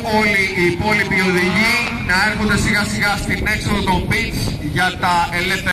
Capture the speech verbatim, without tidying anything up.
όλοι οι υπόλοιποι οδηγοί να έρχονται σιγά σιγά στην έξοδο των πιτς για τα ελεύθερα.